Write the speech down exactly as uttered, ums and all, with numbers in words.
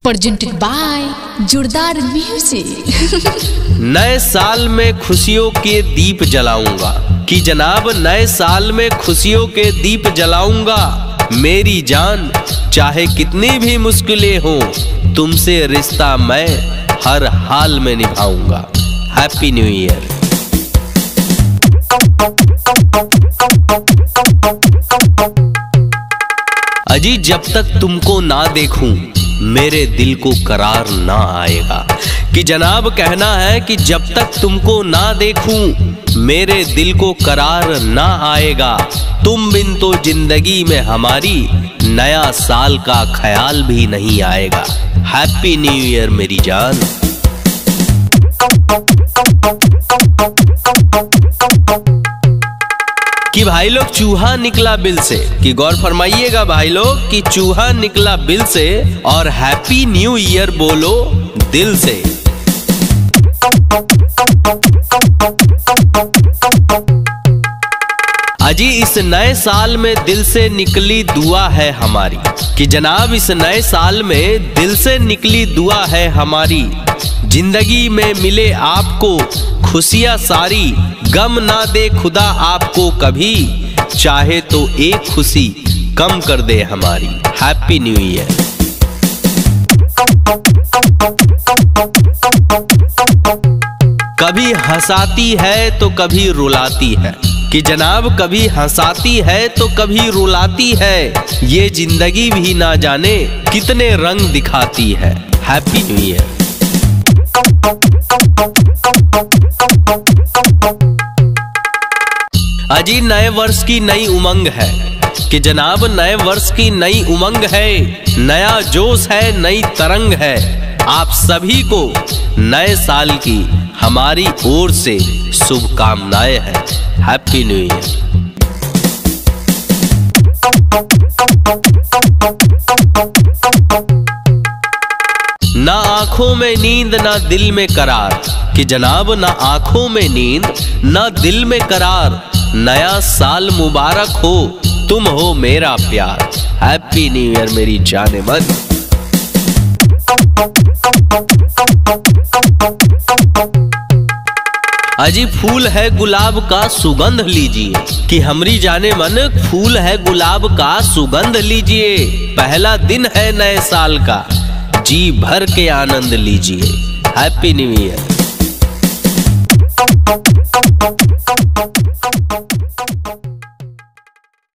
Presented by जोरदार music. नए साल में खुशियों के दीप जलाऊंगा कि जनाब नए साल में खुशियों के दीप जलाऊंगा। मेरी जान चाहे कितनी भी मुश्किलें हों, तुमसे रिश्ता मैं हर हाल में निभाऊंगा। Happy new year. अजी जब तक तुमको ना देखूं मेरे दिल को करार ना आएगा। कि जनाब कहना है कि जब तक तुमको ना देखूं मेरे दिल को करार ना आएगा। तुम बिन तो जिंदगी में हमारी नया साल का ख्याल भी नहीं आएगा। हैप्पी न्यू ईयर मेरी जान। कि भाई लोग चूहा निकला बिल से, कि गौर फरमाइएगा भाई लोग कि चूहा निकला बिल से और हैप्पी न्यू ईयर बोलो दिल से। अजी इस नए साल में दिल से निकली दुआ है हमारी। कि जनाब इस नए साल में दिल से निकली दुआ है हमारी। जिंदगी में मिले आपको खुशियां सारी, गम ना दे खुदा आपको कभी, चाहे तो एक खुशी कम कर दे हमारी। Happy new year. कभी हंसाती है तो कभी रुलाती है। कि जनाब कभी हंसाती है तो कभी रुलाती है। ये जिंदगी भी ना जाने कितने रंग दिखाती है। Happy new year. अजी नए वर्ष की नई उमंग है। कि जनाब नए वर्ष की नई उमंग है, नया जोश है, नई तरंग है। आप सभी को नए साल की हमारी ओर से शुभकामनाएं हैं। Happy new year. ना आंखों में नींद ना दिल में करार। कि जनाब ना आंखों में नींद ना दिल में करार। नया साल मुबारक हो, तुम हो मेरा प्यार। हैप्पी न्यू ईयर मेरी जाने मन। अजी फूल है गुलाब का सुगंध लीजिए। कि हमरी जाने मन फूल है गुलाब का सुगंध लीजिए। पहला दिन है नए साल का, जी भर के आनंद लीजिए। Happy new year.